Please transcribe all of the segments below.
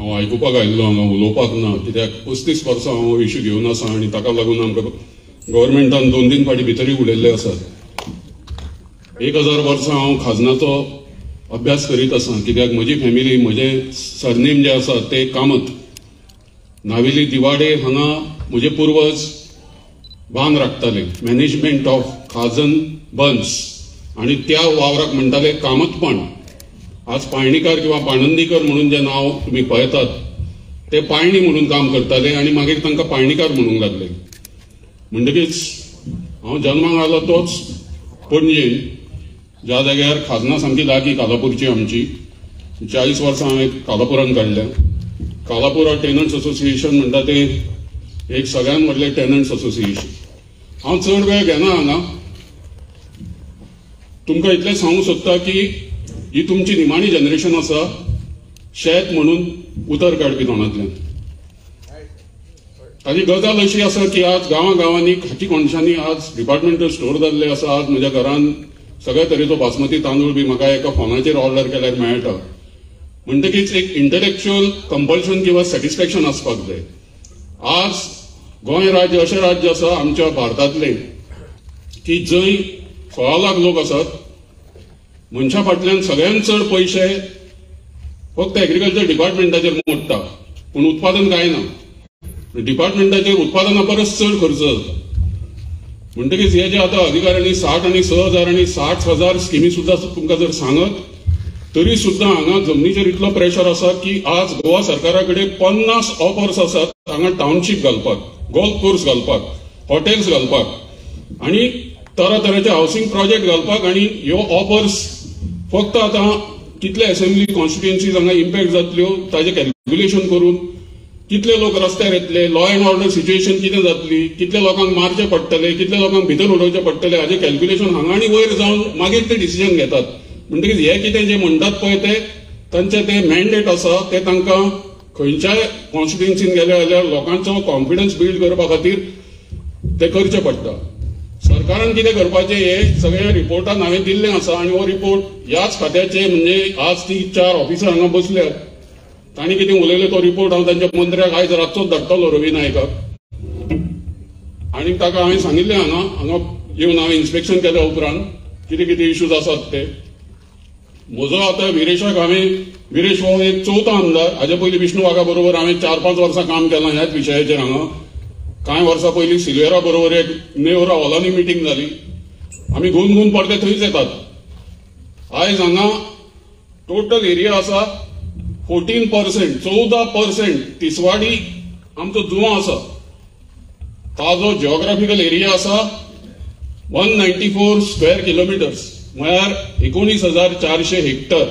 हांव आयकुपाक आयिल्लो हांगा उलोवपाक ना, कित्याक 35 वर्सां हांव इश्यू घेवन आसा आनी ताका लागून आमकां गव्हर्मेंटान 2-3 फावटी भितरूय उडयल्ले आसात. 1000 वर्सां हांव खाजनाचो अभ्यास करीत आसा, कित्याक म्हजी फॅमिली, म्हजें सरनेम जें आसा तें कामत. नावेली दिवाडे हांगा म्हजे पुर्वज बांद राखताले, मॅनेजमेंट ऑफ खाजन बन्स, आनी त्या वावराक म्हणटाले कामतपण. आज पाळणीकार किंवा पाणंदीकर म्हणून जे नाव तुम्ही पळयतात ते पाळणी म्हणून काम करताले आनी मागीर तांकां पाळणीकार म्हणूंक लागले. म्हणटकीच हांव जल्माक आयलो तोच पणजेन, ज्या जाग्यार खाजना सामकी लागीं कालापूरची आमची. 40 वर्सां हांवें कालापुरान काडल्या. कालापुरा टेनंट्स असोसिएशन म्हणटा ते एक सगळ्यात व्हडलें टेनंट्स असोसिएशन. हांव चड वेळ घेना हांगा. तुमकां इतलें सांगूंक सोदता की ही तुमची निमाणी जनरेशन आसा शेत म्हणून उतर काडपी तोंडांतल्यान. ताची गजाल अशी आसा की आज गांवांनी खाची कोणशांनी आज डिपार्टमेंटल स्टोर जाल्ले आसा. आज म्हज्या घरान सगळ्या तरेचो बासमती तांदूळ बी म्हाका एका फोनाचेर ऑर्डर केल्यार मेळटा. म्हणटकीच एक इंटलेक्च्युअल कंपल्शन किंवा सॅटिस्फॅक्शन आसपाक जाय. आज गोंय राज्य अशें राज्य आसा आमच्या भारतांतलें की जंय 16 लाख लोक आसात. मनशा फाटल्यान सगळ्यांत चड पयशे फक्त एग्रीकल्चर डिपार्टमेंटाचेर मोडटा, पूण उत्पादन काय ना. डिपार्टमेंटाचेर उत्पादना परस चड खर्च जाता. म्हणटकीच हे जे आतां अधिकाऱ्यांनी 60 आनी 6,000 आनी 60,000 स्किमी सुद्दां तुमकां जर सांगत तरी सुद्दां हांगा जमनीचेर इतलो प्रेशर आसा की आज गोवा सरकारा कडेन 50 ऑफर्स आसात हांगा टाउनशीप घालपाक, गोल्फ कोर्स घालपाक, हॉटेल्स घालपाक आनी तरातरेचे हावसिंग प्रोजेक्ट घालपाक. आनी ह्यो ऑफर्स फक्त आतां कितले असेंब्ली कॉन्स्टिट्युएन्सीज हांगा इम्पॅक्ट जातल्यो ताजें कॅल्क्युलेशन करून कितले लोक रस्त्यार येतले, लॉ अँड ऑर्डर सिच्युएशन कितें जातली, कितले लोकांक मारचे पडटले, कितले लोकांक भितर उडोवचे पडटले हाजें कॅल्क्युलेशन हांगा आनी वयर जावन मागीर ते डिसिजन घेतात. म्हणटकीच हे कितें जे म्हणटात पळय ते तांचे ते मॅन्डेट आसा ते तांकां खंयच्याय कॉन्स्टिट्युएन्सीन गेले जाल्यार लोकांचो कॉन्फिडन्स बिल्ड करपा खातीर ते करचे पडटा. सरकारान कितें करपाचें हे सगळे रिपोर्टान हांवें दिल्लें आसा आनी हो रिपोर्ट ह्याच खात्याचे म्हणजे आज ती 4 ऑफिसर हांगा बसल्यात. तांणी कितें उलयलें तो रिपोर्ट हांव तांच्या मंत्र्याक आयज रातचोच धाडटलो रवी नायकाक. आनी ताका हांवें सांगिल्लें हांगा येवन हांवें इन्स्पेक्शन केल्या उपरांत कितें कितें इश्यूज आसात ते. म्हजो आतां विरेशाक विरेश हो एक 4था आमदार. हाजे पयलीं विष्णू वाघा बरोबर हांवें 4-5 वर्सां काम केलां ह्याच विशयाचेर हांगा. कांय वर्सां पयलीं सिल्वेरा बरोबर एक नेवरा हॉलांनी मिटींग जाली. आमी घुवन पडले थंयच येतात. आयज हांगा टोटल एरिया आसा 14%, 14% तिसवाडी आमचो जुंवो आसा. ताजो जिओग्राफिकल एरिया आसा 194 स्क्वेअर किलोमिटर्स, म्हळ्यार 19,400 हेक्टर.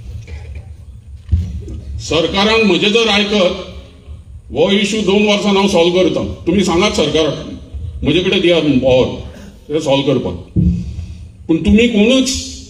सरकारान म्हजे जर आयकत हो इश्यू 2 वर्सान हांव सॉल्व करता. तुमी सांगात सरकाराक म्हजे कडेन दियात पॉवर ते सॉल्व करपाक. पूण तुमी कोणूच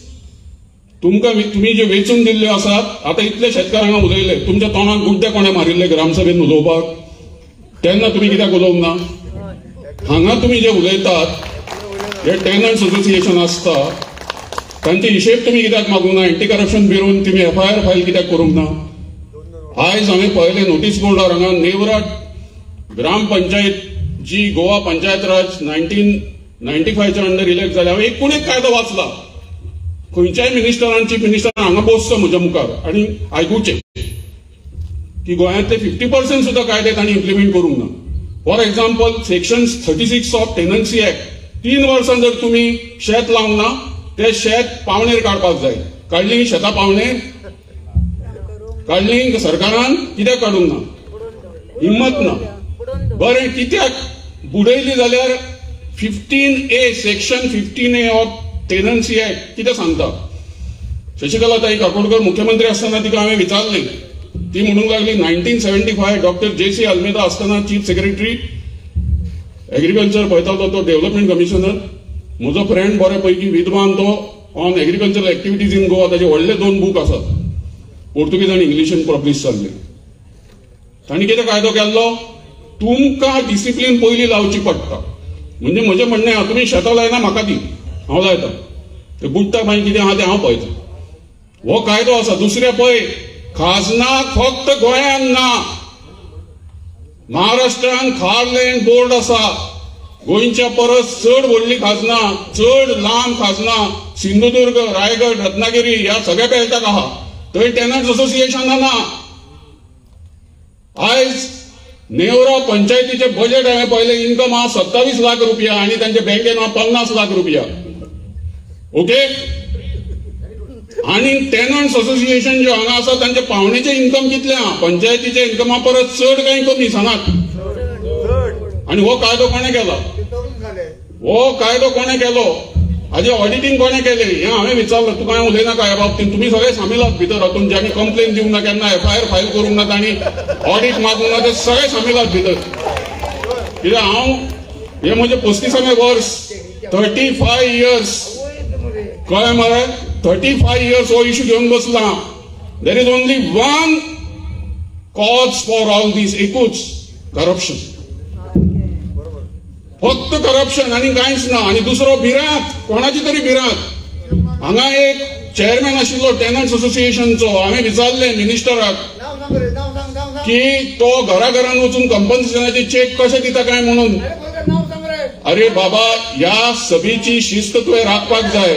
तुमी जे वेचून दिल्ल्यो आसात. आतां इतले शेतकार हांगा उलयले, तुमच्या तोंडाक गुड्डे कोणे मारिल्ले ग्रामसभेन उलोवपाक, तेन्ना तुमी कित्याक उलोवंक ना? हांगा तुमी जे उलयतात हे टेनंट्स असोसिएशन आसता तांचे हिशेब तुमी कित्याक मागूंक ना? एंटी करप्शन ब्युरोन तुमी FIR फायल कित्याक करूंक ना? आयज हांवें पळयलें नोटीस बोर्डार हांगा नेवरा ग्रामपंचायत जी गोवा पंचायत राज 1995च्या अंडर इलेक्ट जाल्या. हांवें एकूण एक कायदो वाचला. खंयच्याय मिनिस्टरान चीफ मिनिस्टर हांगा बसचो म्हज्या मुखार आनी आयकुचें की गोंयांतले 50% सुद्दां कायदे तांणी इम्प्लिमेंट करूंक ना. For example section 36 of tenancy act 3 वर्सां जर तुमी शेत लावंक ना ते शेत पावणेर काडपाक जाय. काडली शेतां पावणेर काडली सरकारान कित्याक काडूंक ना? हिम्मत ना. बरें कित्याक बुडयली जाल्यार 15A section 15A of tenancy act कितें सांगता? शशिकला ताई काकोडकर मुख्यमंत्री आसतना तिका हांवें विचारलें. ती म्हणूंक लागली 1975 डॉक्टर JC अल्मेदा आसतना चीफ सेक्रेटरी एग्रीकल्चर पळयतालो तो डेव्हलपमेंट कमिशनर. म्हजो फ्रेंड बरे पैकी विद्वान तो on agricultural activities in Goa. ताचे व्हडले 2 बूक आसात, पोर्तुगीज आनी इंग्लिशीन पब्लीश जाल्ले. तांणी कितें कायदो केल्लो? तुमकां डिसिप्लीन पयलीं लावची पडटा. म्हणजे म्हजें म्हणणें आहा तुमी शेतां लायना म्हाका दी, हांव लायता. ते बुडटा मागीर कितें आहा तें हांव पळयता. हो कायदो आसा. दुसरें पळय खाजना फक्त गोंयांत ना, महाराष्ट्रान खारलँड बोर्ड आसा, गोंयच्या परस चड व्हडली खाजना, चड लांब खाजना सिंधुदुर्ग, रायगड, रत्नागिरी ह्या सगळ्या बेल्टाक आहा. थंय टेनंट्स असोसिएशन ना. आयज नेवरा पंचायतीचे बजेट हांवें पळयलें, इन्कम आहा 27 लाख रुपया आनी तांचे बँकेन आहा 50 लाख रुपया. ओके, आणि टेनंट्स असोसिएशन जे हांगा आसा तांचे पावणेचे इन्कम कितले आहा? पंचायतीचे इन्कमा परस चड काय कमी सांगात. आणि हो कायदो कोणे केलो? हो कायदो कोणे केलो? हाजे ऑडिटींग कोणे केले? हे हांवें विचारलं. तुका हांवें उलयनाका ह्या बाबतींत. तुम्ही सगळे सामीलात भितर हातून. ज्यांनी कंप्लेन दिवंक ना, केन्ना FIR फायल करूंक ना, तांणी ऑडिट मागूंक ना, ते सगळे सामीलात भितर. कित्याक हांव हे म्हजे 35वें वर्स, 35 इयर्स कळ्ळें मरे, 35 इयर्स हो इश्यू घेवन बसला. There is only one cause for all this, एकूच, करप्शन. फक्त करप्शन आणि कांयच ना. आणि दुसरो भिरांत, कोणाची तरी भिरांत. हांगा एक चेअरमॅन आशिल्लो टेनंट्स असोसिएशनचो, हांवें विचारलें मिनिस्टराक की तो घराघरान वचून कंपन्सेशनाचे चेक कशे दिता काय म्हणून. अरे बाबा, ह्या सभेची शिस्त तुवें राखपाक जाय.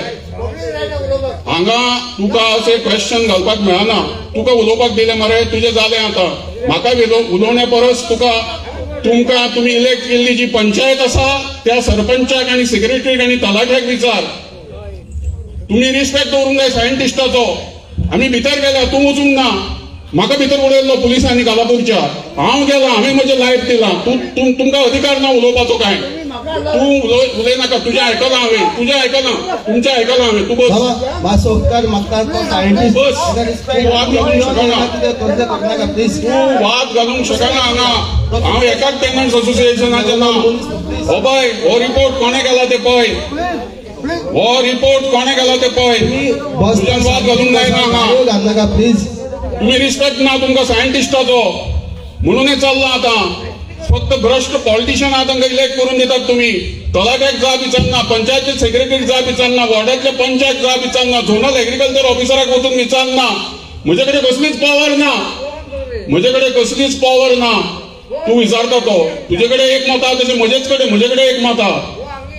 हांगा तुका असे क्वेश्चन घालपाक मेळना. तुका उलोवपाक दिले मरे, तुझे जाले आता. म्हाका उलोवण्या परस तुमकां तुम्ही इलेक्ट केल्ली जी पंचायत आसा त्या सरपंचाक आणि सेक्रेटरीक आणि तलाट्याक विचार. तुम्ही रिस्पेक्ट दवरूंक जाय सायंटिस्टाचो. आमी भितर गेल्या, तूं वचूंक ना. म्हाका भितर उडयल्लो पुलिसांनी कालापूरच्या. हांव गेला, हांवें म्हजें लायफ दिलां. तुमकां अधिकार ना उलोवपाचो काय. तूं उलयनाका. तुजें आयकलां हांवें, तुजें आयकलां, तुमचें आयकलां हांवें. तूं बस. मातसो उपकार मागता तो सायंटिस्ट बस. तूं वाद घालूंक शकना. तूं वाद घालूंक शकना हांगा. हांव एकाच टेनंट्स असोसिएशनाचें ना. हो पळय, हो रिपोर्ट कोणे केला ते पळय. हो रिपोर्ट कोणे केला ते पळय. तुज्यान वाद घालूंक जायना हांगा. प्लीज. तुम्ही रिस्पेक्ट ना तुमकां सायंटिस्टाचो. म्हणून हे चल्लां आतां. फक्त भ्रष्ट पॉलिटिशियन आतां इलेक्ट करून दितात तुम्ही. तलाट्याक जाप विचारना, पंचायत सेक्रेटरीक जाप विचारना, वॉर्डातल्या पंचाक जाप विचारना, झोनल एग्रीकल्चर ऑफिसराक वचून विचारना. म्हजे कडेन कसलीच पावर ना. म्हजे कडेन कसलीच पावर ना. तूं विचारता तो. तुजे कडेन एक मत आहा तशें म्हजे कडेन एक मत आहा.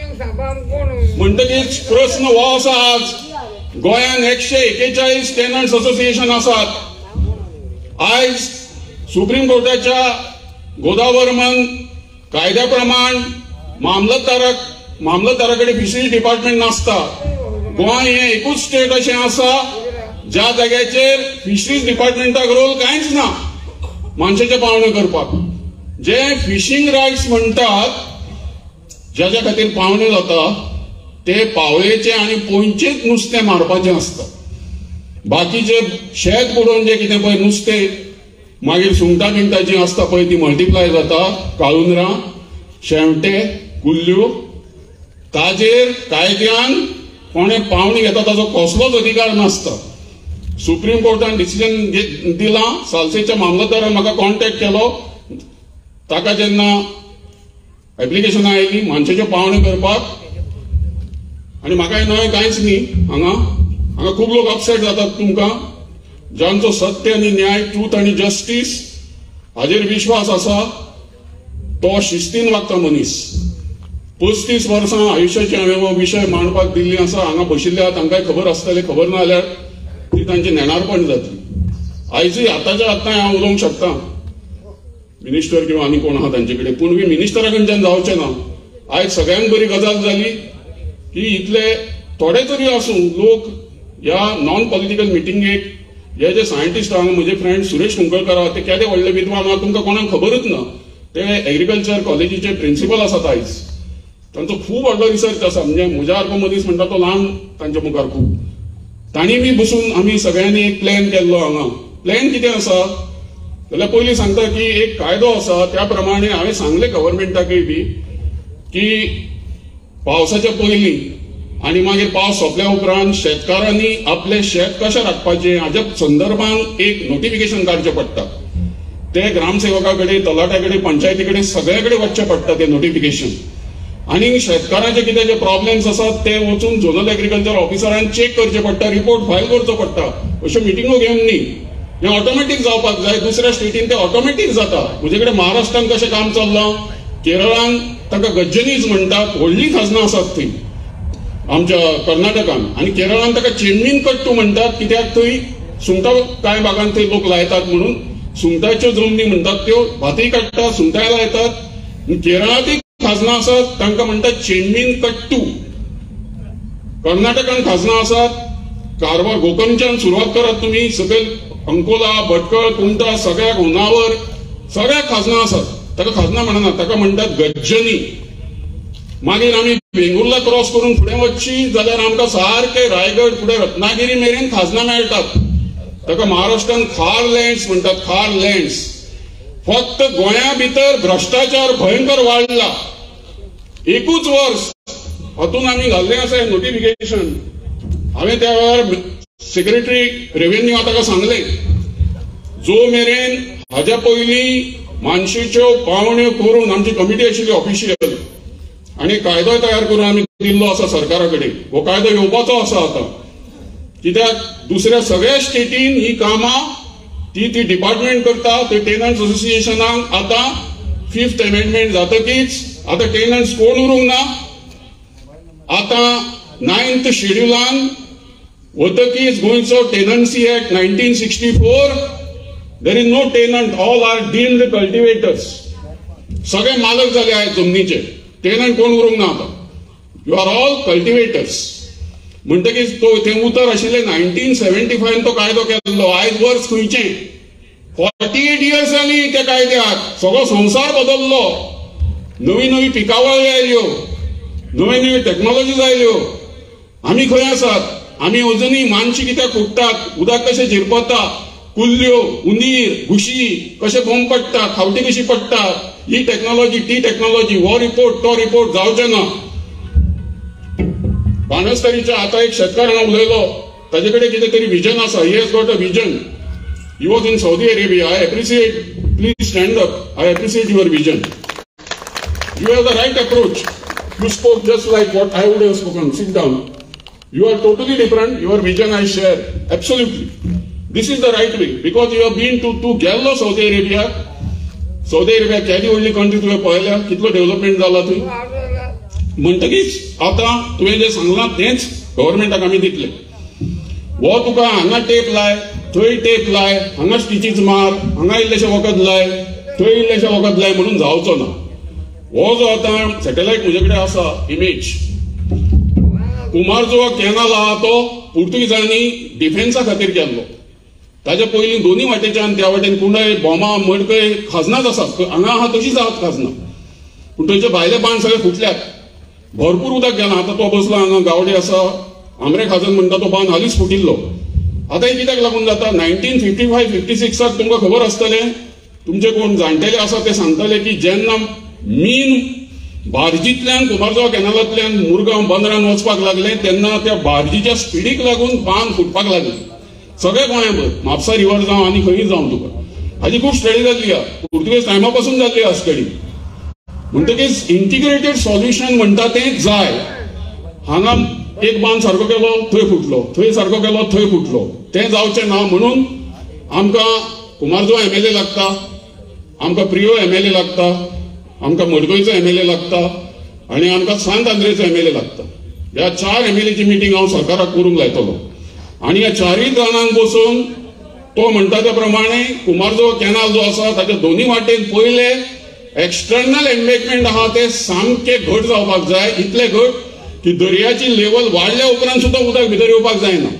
म्हणटकीच प्रश्न हो आसा, आज गोंयान 141 टेनंट्स असोसिएशन आसात. आयज सुप्रीम कोर्टाच्या गोदावर्मन कायद्या प्रमाण मामलतदारा कडेन फिशरीज डिपार्टमेंट नासता. गोंय हे एकूच स्टेट अशें आसा ज्या जाग्याचेर फिशरीज डिपार्टमेंटाक रोल कांयच ना माणसाचे पावणे करपाक. जे फिशिंग रायट्स म्हणटात, ज्याच्या खातीर पावणे जाता, ते पावयेचे आणि पोंयचेच नुस्तें मारपाचें आसता. बाकीचे शेत बुडोवन जे कितें पळय नुस्तें, मागीर सुंगटां बिंगटां जी आसता पळय ती मल्टिप्लाय जाता, काळुंदरां, शेवटे, कुल्ल्यो, ताजेर कायद्यान कोणे पावणी घेता ताचो कसलोच अधिकार नासता. सुप्रीम कोर्टान डिसिजन दिलां. सालसेच्या मामलतदारान म्हाका कॉन्टॅक्ट केलो. ताका जेन्ना एप्लिकेशनां आयली माणसाचे पावणे करपाक, आनी म्हाका नवें कांयच न्ही. हांगा खूब लोक अपसेट जातात. तुमकां जांचो सत्य आनी न्याय, ट्रूथ आनी जस्टीस हाजेर विश्वास आसा, तो शिस्तीन वागता मनीस. 35 वर्सां आयुश्याची हांवें हो विशय मांडपाक दिल्ली आसा. हांगा बशिल्ल्या तांकांय खबर आसतलें. खबर ना जाल्यार ती तांची नेणारपण जातली. आयजूय आतांच्या आतां हांव उलोवंक शकता मिनिस्टर किंवा आनी कोण आहा तांचे कडेन, पूण मिनिस्टरा कडच्यान जावचें ना. आयज सगळ्यांत बरी गजाल जाली की इतले थोडे तरी आसूं लोक ह्या नॉन पॉलिटिकल मिटिंगेक हे जे सायंटिस्ट आहा, म्हजे फ्रेंड सुरेश कुंकळकर आहा, ते केदे व्हडले विद्वान आहा तुमकां कोणाक खबरच ना. ते एग्रीकल्चर कॉलेजीचे प्रिन्सिपल आसात आयज. तांचो खूब व्हडलो रिसर्च आसा. म्हणजे म्हज्या सारको मनीस म्हणटा तो ल्हान तांच्या मुखार खूब. तांणी बी बसून आमी सगळ्यांनी एक प्लॅन केल्लो हांगा. प्लॅन कितें आसा जाल्यार पयलीं सांगता की एक कायदो आसा, त्या प्रमाणे हांवें सांगलें गव्हर्मेंटाकय बी की पावसाच्या पयलीं आणि मागीर पावस सोंपल्या उपरांत शेतकारांनी आपले शेत कशें राखपाचें हाच्या संदर्भात एक नोटिफिकेशन काडचें पडटा. ते ग्रामसेवका कडेन, तलाट्या कडेन, पंचायती कडेन सगळे कडेन वचचें पडटा तें नोटिफिकेशन. आणि शेतकारांचे कितें जे प्रॉब्लेम्स आसात ते वचून झोनल एग्रीकल्चर ऑफिसरान चेक करचे पडटा, रिपोर्ट फायल करचो पडटा. अश्यो मिटिंगो घेवन न्ही. हें ऑटोमॅटीक जावपाक जाय. दुसऱ्या स्टेटीन ते ऑटोमॅटीक जाता. म्हजे कडेन महाराष्ट्रान कशें काम चल्लां, केरळान ताका गज्जनीज म्हणटात, व्हडली खाजनां आसात थंय आमच्या कर्नाटकान, आनी केरळान ताका चेन्नीन कट्टू म्हणटात, कित्याक थंय सुंगटां कांय भागांत थंय लोक लायतात म्हणून सुंगटाच्यो जमनी म्हणटात त्यो भातय काडटात, सुंगटांय लायतात. केरळांतय खाजनां आसात, तांकां म्हणटात चेन्नीन कट्टू. कर्नाटकान खाजनां आसात, कारवार गोकर्णच्यान सुरवात करात तुमी, सकयल अंकोला, भटकळ, कुमटा, सगळ्याक होन्नावर, सगळ्याक खाजनां आसात. ताका खाजनां म्हणनात, ताका म्हणटात गज्जनी. मागीर आमी वेंगुर्ला क्रॉस करून फुडें वचची जाल्यार आमकां सारके रायगड फुडें रत्नागिरी मेरेन खाजनां मेळटात. ताका महाराष्ट्रान खार लँड्स म्हणटात, खार लँड्स. फक्त गोंया भितर भ्रष्टाचार भयंकर वाडला. एकूच वर्स हातून आमी घाल्लें आसा नोटिफिकेशन. हांवें त्या वेळार सेक्रेटरी रेव्हेन्यू ताका सांगलें, जो मेरेन हाज्या पयलीं मानशेच्यो पावण्यो करून आमची कमिटी आशिल्ली ऑफिशियल, आनी कायदोय तयार करून आमी दिल्लो आसा सरकारा कडेन. हो कायदो येवपाचो आसा आतां, कित्याक दुसऱ्या सगळ्या स्टेटीन ही कामां ती डिपार्टमेंट करता. ते टेनंट्स असोसिएशनाक आतां 5th अमेंडमेंट जातकीच आतां टेनंट्स कोण उरूंक ना. आतां 9th शेड्युलान वतकीच गोंयचो tenancy act 1964, there is no tenant, all are deemed cultivators. सगळे मालक जाले आहेत जमनीचे, टेनंट कोण उरूंक ना आतां. You are all cultivators. म्हणटकीच तो थंय उतर आशिल्ले 1975 तो कायदो केल्लो. आयज वर्स खंयचें 48 years जाली त्या कायद्याक. सगळो संवसार बदललो. नवी नवी पिकावळ आयल्यो, नवी नवी टॅक्नॉलॉजीज आयल्यो. आमी खंय आसात? आमी अजुनूय मानशी कित्याक फुट्टात, उदक कशें झिरपता, कुल्ल्यो, उंदीर, घुशी कशें बॉम्ब पडटा, खावटी कशी पडटा, ही टॅक्नॉलॉजी ती टॅक्नॉलॉजी, हो रिपोर्ट तो रिपोर्ट जावचें ना. बाणस्तारीच्या आतां एक शेतकारान उलयलो, ताजे कडेन कितें तरी विजन आसा. He has got a vision. He was in Saudi Arabia. I appreciate, please stand up. I appreciate your vision. You have the right approach. You spoke just like what I would have spoken. Sit down. You are totally different. Your vision I share. Absolutely. This is the right way. Because you have been to गेल्लो Saudi Arabia. Saudi Arabia केदी व्हडली country तुवें पळयल्या, कितलो development जाला थंय. म्हणटकीच आतां तुवें जें सांगलां तेंच गव्हर्मेंटाक आमी दितले. हो तुका हांगा टेप लाय, थंय टेप लाय, हांगा स्टिचीज मार, हांगा इल्लेशें वखद लाय, थंय इल्लेशें वखद लाय म्हणून जावचो ना. हो जो आतां सॅटेलायट म्हजे कडेन आसा इमेज, कुमारजुवा कॅनल आहा तो पुर्तुगीजांनी डिफेन्सा खातीर केल्लो. ताच्या पयलीं दोनी वाटेच्यान त्या वाटेन कुंडय, बोमा, मडकय खाजनाच आसात. हांगा आहा तशीच आहात खाजनां, पूण थंयचे भायले बांद सगळे फुटल्यात. भरपूर उदक गेलां. आतां तो बसला हांगा गावडे आसा, आमरे खाजन म्हणटा तो बांद हालींच फुटिल्लो. आतां कित्याक लागून जाता? 1955-56 तुमकां खबर आसतलें, तुमचे कोण जाणटेले आसा ते सांगतले की जेन्ना मीन बार्जींतल्यान कुमारजुवा कॅनलांतल्यान मुरगांव बंदरान वचपाक लागले तेन्ना त्या बार्जीच्या स्पिडीक लागून बांद फुटपाक लागले. सगळे गोंयाभर, म्हापसा रिवर जावं आनी खंयी जावं तुका. हाजी खूब स्टडी जाल्ली आहा, पुर्तुगेज टायमा पासून जाल्ली आहा स्टडी. म्हणटकीच इंटिग्रेटेड सॉल्युशन म्हणटा तें जाय. हांगा एक बांद सारको केलो थंय फुटलो, थंय सारको केलो थंय फुटलो, तें जावचें ना. म्हणून आमकां कुमारजुवा MLA लागता, आमकां प्रियो MLA लागता, आमकां मडकयचो MLA लागता, आनी आमकां सांत आंद्रेचो MLA लागता. ह्या 4 MLAची मिटींग हांव सरकाराक करूंक लायतलो. आनी ह्या 4य जाणांक बसून तो म्हणटा त्या प्रमाणे कुमारजुवा कॅनल जो आसा ताच्या दोनी वाटेन पयले एक्सटर्नल एम्बॅकमेंट आहा ते सामके घट जावपाक जाय. इतले घट की दर्याची लेवल वाडल्या उपरांत सुद्दां उदक भितर येवपाक जायना.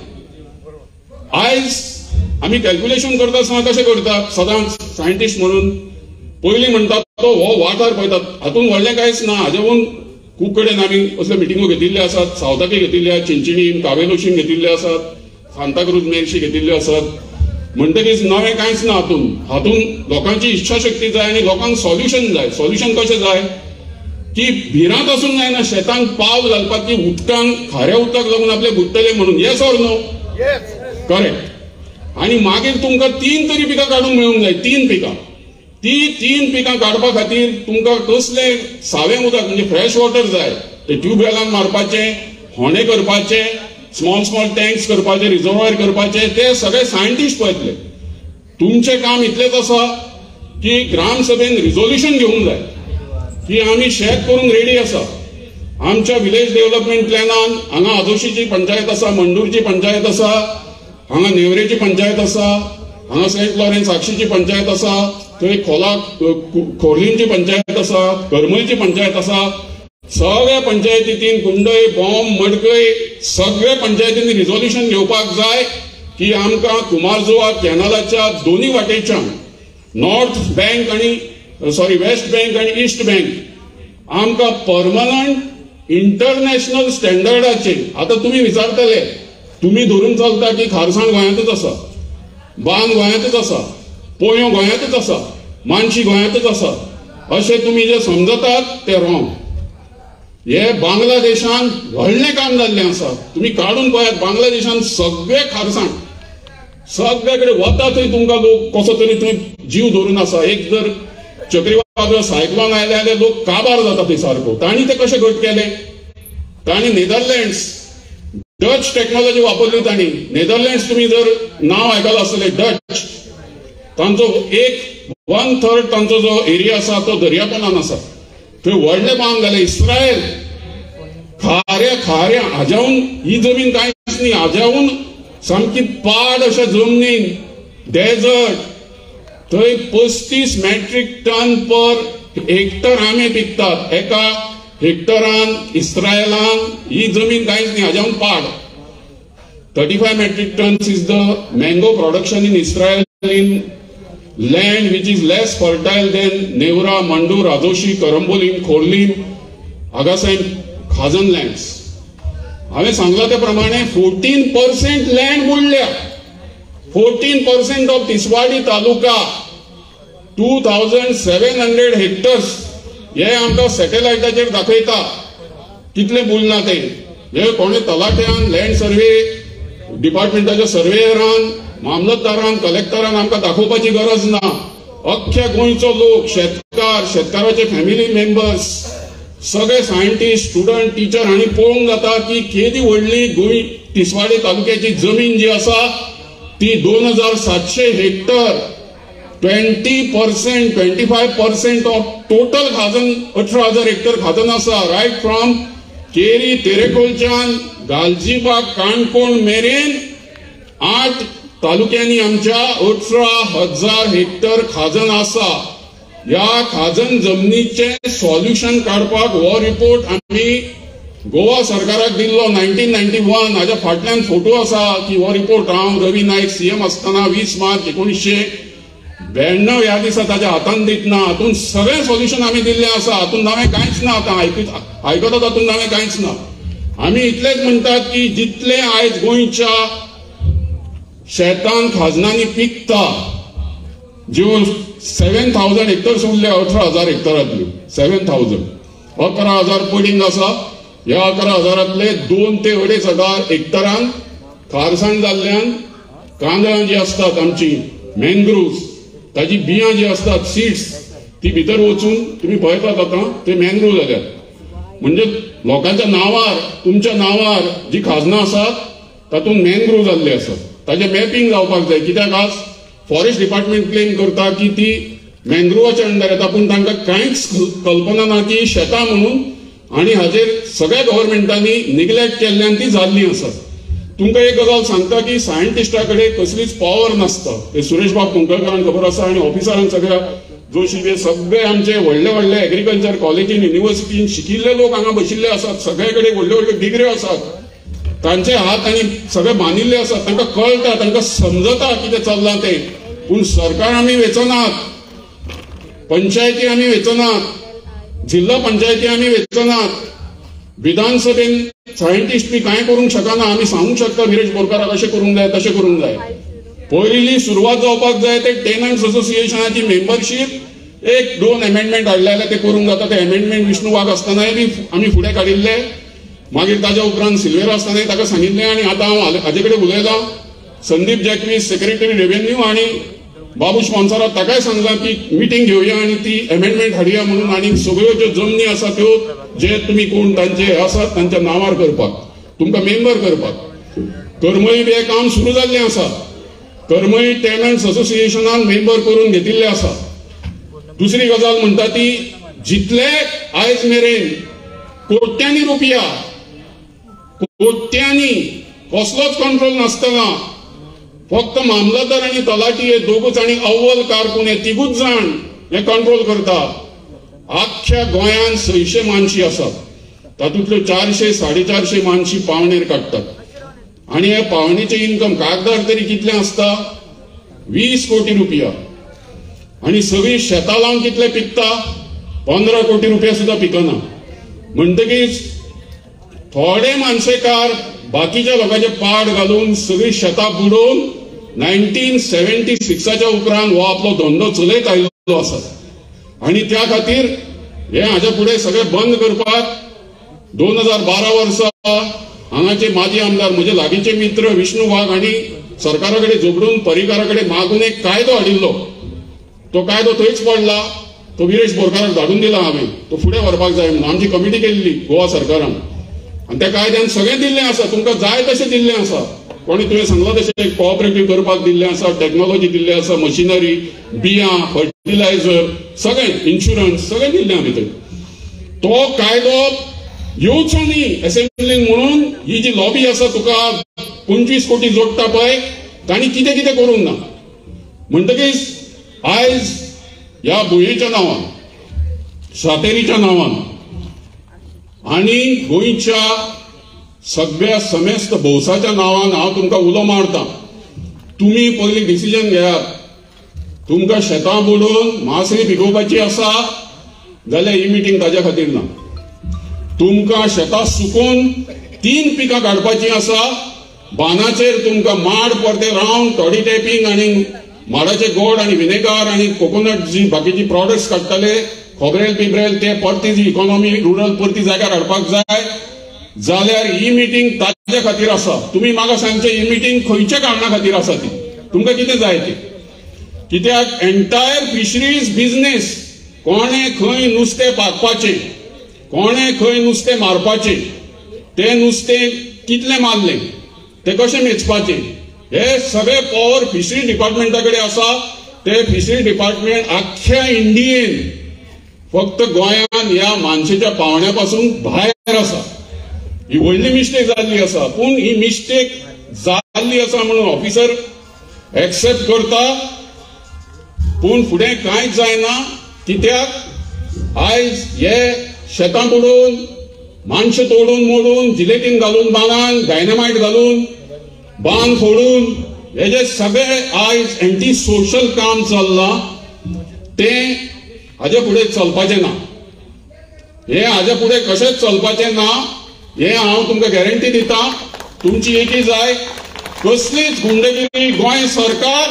आयज आमी कॅल्क्युलेशन करता आसतना कशें करतात, सदांच सायंटिस्ट म्हणून पयलीं म्हणटात तो हो वाठार पळयतात, हातूंत व्हडलें कांयच ना. हाजेवून खूब कडेन आमी असल्यो मिटिंगो घेतिल्ल्यो आसात. सावथाकी घेतिल्ल्या, चिंचिणीन, कावेलोशीन घेतिल्ल्यो आसात, सांताक्रूज मेर्शी घेतिल्ल्यो आसात. म्हणटकीच नवें कांयच ना हातूंत लोकांची इच्छाशक्ती जाय आनी लोकांक सॉल्युशन जाय. सॉल्युशन कशें जाय की भिरांत आसूंक जायना शेतांक पावल घालपाक की उदकांक खाऱ्या उदकाक लागून आपले बुडटले म्हणून. Yes or no? करेक्ट. आनी मागीर तुमकां 3 तरी पिकां काडूंक मेळूंक जाय. 3 पिकां. ती 3 पिकां काडपा खातीर तुमकां कसलें सावें उदक म्हणजे फ्रेश वॉटर जाय. ते ट्यूबवेलान मारपाचें, होणे करपाचे, स्मॉल टँक्स करपाचे, रिजर्वायर करपाचे, ते सगळे सायंटिस्ट पळयतले. तुमचे काम इतलेच आसा की ग्रामसभेन रिझोल्युशन घेवंक जाय की आमी शेत करूंक रेडी आसा. आमच्या विलेज डेव्हलपमेंट प्लॅनान हांगा आदोशीची पंचायत आसा, मंडूरची पंचायत आसा, हांगा नेवरेची पंचायत आसा, हांगा सेंट लॉरेन्स साक्षीची पंचायत आसा, थंय खोर्लींची पंचायत आसा, करमलची पंचायत आसा. सगळ्या पंचायतींत कुंडय बॉम्ब मडकय सगळ्या पंचायतींनी रिझोल्युशन घेवपाक जाय की आमकां कुमारजुवा कॅनलाच्या दोन्ही वाटेच्यान नॉर्थ बँक आणि वेस्ट बँक आणि ईस्ट बँक आमकां परमनंट इंटरनॅशनल स्टँडर्डाचे. आता तुम्ही विचारतले, तुम्ही धरून चलता की खारसाण गोंयांतच आसा, बांद गोंयांतच आसा, पोयो गोंयांतच आसा, मानशी गोंयांतच आसा, अशें तुम्ही जे समजतात ते रॉंग. हे बांगलादेशान व्हडलें काम जाल्लें आसा. तुम्ही काढून पळयात, बांगलादेशान सगळे खारसाण सगळे कडेन वता थंय तुमकां लोक कसो तरी थंय जीव धरून आसा. एक जर चक्रीवादळ सायक्लोन आयले जाल्यार लोक काबार जाता थंय सारको. तांणी ते कशें घट केले? तांणी नेदरलँड्स डच टेक्नॉलॉजी वापरली. तांणी नेदरलँड्स तुम्ही जर नाव आयकलां आसतलें, डच, तांचो 1/3 तांचो जो एरिया आसा तो दर्यापोंदान आसा. थंय व्हडले बांद घाले. इस्रायल खाऱ्या हाज्याहून ही जमीन कांयच न्ही, हाज्याहून सामकी पाड अशा जमनीन डेझर्ट, थंय 35 मेट्रिक टन पर हेक्टर आंबे पिकतात. एका हेक्टरान इस्रायलान ही जमीन कांयच न्ही, हाज्याहून पाड. 35 metric tons is the mango production in Israel in land which is less fertile than Nevra, Mandur, Adoshi, Karambolim, Khorlim, Agasain, Khazan lands. हांवें सांगला त्या प्रमाणे 14% लँड बुडल्या. 14% ऑफ तिसवाडी तालुका 2700 हेक्टर्स. हे आमकां सॅटेलायटाचेर दाखयता कितले बुडला ते. हे कोणे तलाट्यान, लँड सर्वे डिपार्टमेंटाच्या सर्वेयरान, मामलतदारान, कलेक्टरान आमकां दाखोवपाची गरज ना. अख्ख्या गोंयचो लोक, शेतकाराचे फॅमिली मेंबर्स, सगळे सायंटिस्ट, स्टुडंट, टीचर हांणी पळोवंक जाता की केदी व्हडली गोंय तिसवाडी तालुक्याची जमीन जी आसा ती 2700 हेक्टर. 20%, 25% ऑफ टोटल खाजन 18,000 हेक्टर खाजन आसा. रायट फ्रॉम केरी, तेरेखोलच्यान गालजीबाग, काणकोण मेरेन 8 तालुक्यांनी आमच्या 18,000 हेक्टर खाजन आसा. ह्या खाजन जमनीचे सॉल्युशन काडपाक हो रिपोर्ट आम्ही गोवा सरकाराक दिल्लो 1991. हाज्या फाटल्यान फोटो आसा की हो रिपोर्ट हांव रवी नायक सीएम आसतना 20 मार्च 1992 ह्या दिसा ताच्या हातान दितना हातून सगळें सॉल्युशन आमी दिल्लें आसा. हातून नवें कांयच ना. आतां आयकतात हातून नवें कांयच ना. आमी इतलेंच म्हणटात की जितले आयज गोंयच्या शेतान खाजनांनी पिकता, ज्यो 7,000 हेक्टर्स उरले 18,000 हेक्टरांतल्यो 7,000, 11,000 पडींग आसा. ह्या 11,000 2 ते 2,500 हेक्टरान खारसाण जाल्ल्यान कांदळां जी असतात आमची मॅनग्रोव्स, ताजी बियां जी असतात सीड्स, ती भितर वचून तुम्ही पळयतात आता ते मॅनग्रोव जाल्यात. म्हणजे लोकांच्या नावार, तुमच्या नावार जी खाजनां आसात तातूंत मॅनग्रोव जाल्ले आसात. ताजे मॅपिंग जावपाक जाय. कित्याक आज फॉरेस्ट डिपार्टमेंट क्लेम करता की ती मॅनग्रोवाच्या अंडर येता, पूण तांकां कांयच कल्पना ना की शेतां म्हणून, आनी हाजेर सगळ्या गव्हर्मेंटांनी निग्लेक्ट केल्ल्यान ती जाल्ली आसात. तुमकां एक गजाल सांगता की सायंटिस्टा कडेन कसलीच पॉवर नासता. ते सुरेश बाब कुंकळकारांक खबर आसा आनी ऑफिसरांक सगळ्या जोशी सगळे आमचे व्हडले व्हडले एग्रीकल्चर कॉलेजीन, युनिव्हर्सिटीन शिकिल्ले लोक हांगा बशिल्ले आसात. सगळे कडेन व्हडल्यो व्हडल्यो डिग्र्यो आसात. तांचे हात आनी सगळे बांदिल्ले आसात. तांकां कळटा, तांकां समजता कितें चल्लां तें. पूण सरकार आमी वेचनात, पंचायती आमी वेचनात, जिल्हा पंचायती आमी वेचनात, विधानसभेन सायंटिस्ट बी कांय करूंक शकना. आमी सांगूंक शकता विरेश बोरकाराक अशें करूंक जाय, तशें करूंक जाय. पयली सुरवात जावपाक जाय ते टेनंट्स असोसिएशनाची मेंबरशीप. 1-2 अमेंडमेंट हाडले जाल्यार ते करूंक जाता. ते अमेंडमेंट विष्णू वाघ आसतनाय बी आमी फुडें काडिल्ले. मागीर ताच्या उपरांत सिल्वेरा आसतनाय ताका सांगिल्लें. आनी आतां हांव हाजे कडेन उलयलां. संदीप जॅकवीस सेक्रेटरी रेव्हेन्यू आनी बाबू स्पॉन्सरा ताकाय सांगलां की मिटींग घेवया आनी ती अमेंडमेंट हाडया म्हणून. आनी सगळ्यो ज्यो जमनी आसा त्यो जे तुमी कोण तांचे आसात तांच्या नांवार करपाक, तुमकां मेंबर करपाक. करमळी बी काम सुरू जाल्लें आसा. करमई टेनंट्स असोसिएशनान मेंबर करून घेतिल्ले आसा. दुसरी गजाल म्हणटा ती जितले आयज मेरेन कोट्यांनी रुपया कोट्यांनी कसलोच कंट्रोल नासतना फक्त मामलतदार आणि तलाठी हे दोगूच आणि अव्वल कारकून हे तिगूच जाण हे कंट्रोल करता. आख्या गोंयांत 600 मानशी आसात. तातूंतल्यो 400 450 मानशी पावणेर काडटात आणि हे पावणेचे इन्कम कागदार तरी कितले आसता 20 कोटी रुपया. आणि सगळी शेतां लावन कितले पिकता 15 कोटी रुपया सुद्धा पिकना. म्हणटकीच थोडे मानसेकार बाकीच्या लोकांचे पाड घालून सगळी शेतां बुडोवन 1976च्या उपरांत हो आपलो धंदो चलयत आयिल्लो आसा. आणि त्या खातीर हे हाच्या फुडें सगळें बंद करपाक 2012 वर्सा हांगाचे माजी आमदार म्हजे लागींचे मित्र विष्णू वाघ हांणी सरकारा कडेन झगडून पर्रीकारा कडेन मागून एक कायदो हाडिल्लो. तो कायदो थंयच पडला. तो विरेश बोरकाराक धाडून दिला हांवें. तो फुडें व्हरपाक जाय म्हणून आमची कमिटी केल्ली गोवा सरकारान आणि त्या कायद्यान सगळें दिल्लें आसा. तुमकां जाय तशें दिल्लें आसा. कोणी तुवें सांगला तशें कोऑपरेटीव करपाक दिल्लें आसा, टॅक्नॉलॉजी दिल्ली आसा, मशिनरी, बियां, फर्टिलायझर, सगळें इन्शुरन्स सगळें दिल्लें आमी थंय. तो कायदो येवचो न्ही असेंब्लीन म्हणून ही जी लॉबी आसा तुका 25 कोटी जोडटा पळय तांणी कितें कितें करूंक ना. म्हणटकीच आयज ह्या भुंयेच्या नांवान सातेरीच्या नांवान आणि गोंयच्या सगळ्या समेस्त भौसाच्या नांवान हांव तुमकां उलो मारतां. तुमी पयलीं डिसिजन घेयात. तुमकां शेतां बुडोवन मासळी पिकोवपाची आसा जाल्यार ही मिटींग ताच्या खातीर ना. तुमकां शेतां सुकोवन 3 पिकां काडपाची आसा. बांदाचेर तुमकां माड परते रावन टॉडी टॅपिंग आणि माडाचे गोड आणि विनेगार आणि कोकोनट जी बाकीची प्रॉडक्ट्स काडटले खोबरेल बिब्रेल ते परती जी इकॉनॉमी रुरल परती जाग्यार हाडपाक जाय जाल्यार ही मिटींग ताच्या खातीर आसा. तुमी म्हाका सांगचे ही मिटींग खंयच्या कारणां खातीर आसा ती तुमकां कितें जाय ते. कित्याक एंटायर फिशरीज बिझनेस कोणे खंय नुस्तें पागपाचें कोणे खंय नुस्तें मारपाचें तें नुस्तें कितलें मारलें तें कशें मेजपाचें हे सगळे पॉवर फिशरी डिपार्टमेंटा कडेन आसा. ते फिशरी डिपार्टमेंट आख्ख्या इंडियेन फक्त गोंयांत ह्या मानशेच्या पावण्या पासून भायर आसा. ही व्हडली मिस्टेक जाल्ली आसा. पूण ही मिस्टेक जाल्ली आसा म्हणून ऑफिसर एक्सेप्ट करता. पूण फुडें कांयच जायना. कित्याक आयज हे शेतां बुडोवन मानशे तोडून मोडून जिलेटीन घालून बांदान डायनामायट घालून बांद फोडून हे जे सगळे आयज एंटी सोशल काम चल्लां तें हाजे फुडें चलपाचें ना. हे हाजे फुडें कशेंच चलपाचें ना हे हांव तुमकां गॅरंटी दितां. तुमची एकी जाय कसलीच गुंडगिरी गोंय सरकार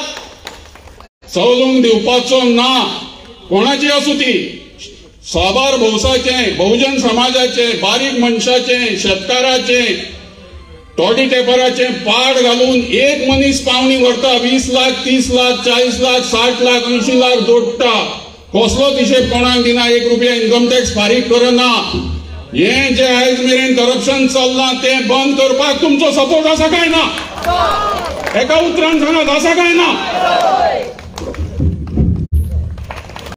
चलूंक दिवपाचो ना. कोणाची आसूं ती साबार भौसाचें बहुजन समाजाचें बारीक मनशाचें शेतकाराचें टॉडी टेपराचें पाड घालून एक मनीस पावणी व्हरता 20 लाख 30 लाख 40 लाख 60 लाख 80 लाख जोडटा. कसलोच हिशेब कोणाक दिना. 1 रुपया इन्कम टॅक्स फारीक करना. हे जे आयज मेरेन करप्शन चल्लां तें बंद करपाक तुमचो सपोर्ट आसा काय ना. एका उतरान सांगात आसा काय ना.